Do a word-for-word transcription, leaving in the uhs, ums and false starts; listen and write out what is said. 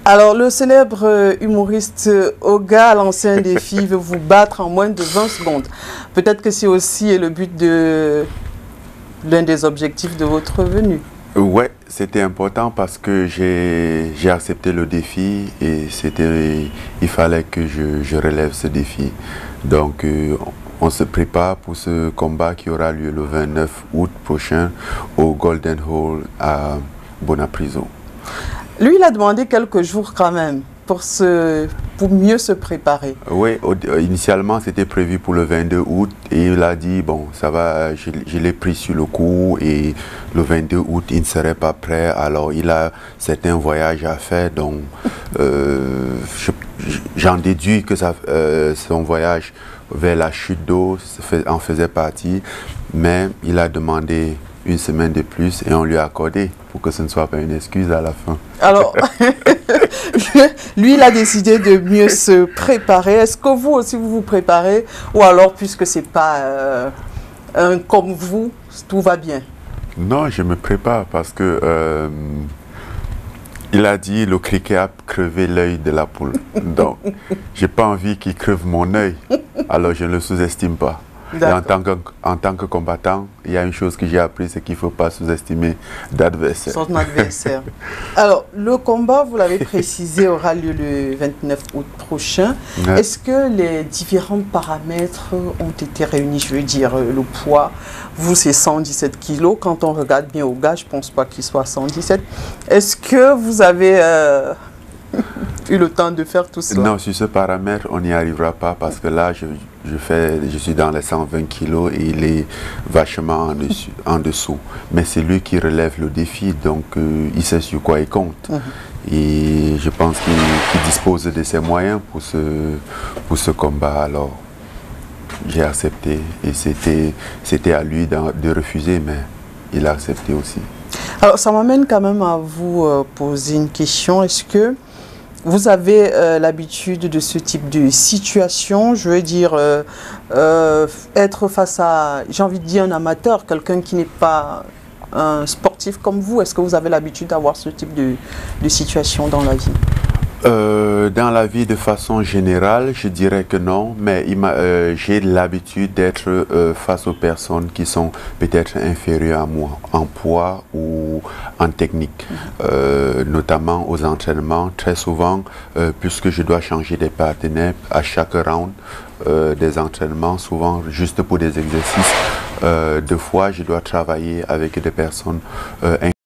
Alors, le célèbre humoriste Oga a lancé un défi, il veut vous battre en moins de vingt secondes. Peut-être que c'est aussi le but de l'un des objectifs de votre venue. Ouais, c'était important parce que j'ai accepté le défi et c'était, il fallait que je, je relève ce défi. Donc, euh, on se prépare pour ce combat qui aura lieu le vingt-neuf août prochain au Golden Hall à Bonapriso. Lui, il a demandé quelques jours quand même pour, se, pour mieux se préparer. Oui, au, initialement c'était prévu pour le vingt-deux août et il a dit, bon, ça va, je, je l'ai pris sur le coup et le vingt-deux août il ne serait pas prêt. Alors il a certains voyages à faire, donc euh, j'en déduis que ça, euh, son voyage vers la chute d'eau en faisait partie, mais il a demandé une semaine de plus et on lui a accordé pour que ce ne soit pas une excuse à la fin. Alors, lui, il a décidé de mieux se préparer. Est-ce que vous aussi, vous vous préparez? Ou alors, puisque ce n'est pas euh, un comme vous, tout va bien? Non, je me prépare parce que euh, il a dit le criquet a crevé l'œil de la poule. Donc, j'ai pas envie qu'il creve mon œil. Alors, je ne le sous-estime pas. Et en tant que, en tant que combattant, il y a une chose que j'ai appris, c'est qu'il ne faut pas sous-estimer d'adversaire. Son adversaire. Alors, le combat, vous l'avez précisé, aura lieu le vingt-neuf août prochain. Ouais. Est-ce que les différents paramètres ont été réunis? Je veux dire, le poids, vous, c'est cent dix-sept kilos. Quand on regarde bien au gars, je ne pense pas qu'il soit cent dix-sept. Est-ce que vous avez euh, eu le temps de faire tout cela? Non, sur ce paramètre, on n'y arrivera pas parce que là, je, je, fais, je suis dans les cent vingt kilos et il est vachement en, dessus, en dessous. Mais c'est lui qui relève le défi, donc euh, il sait sur quoi il compte. Mm-hmm. Et je pense qu'il qu'il dispose de ses moyens pour ce, pour ce combat. Alors, j'ai accepté et c'était à lui de, de refuser, mais il a accepté aussi. Alors, ça m'amène quand même à vous euh, poser une question. Est-ce que vous avez euh, l'habitude de ce type de situation, je veux dire, euh, euh, être face à, j'ai envie de dire, un amateur, quelqu'un qui n'est pas un sportif comme vous. Est-ce que vous avez l'habitude d'avoir ce type de, de situation dans la vie? Euh, dans la vie de façon générale, je dirais que non, mais euh, j'ai l'habitude d'être euh, face aux personnes qui sont peut-être inférieures à moi en poids ou en technique, mm-hmm. euh, notamment aux entraînements. Très souvent, euh, puisque je dois changer des partenaires à chaque round euh, des entraînements, souvent juste pour des exercices, euh, deux fois je dois travailler avec des personnes euh,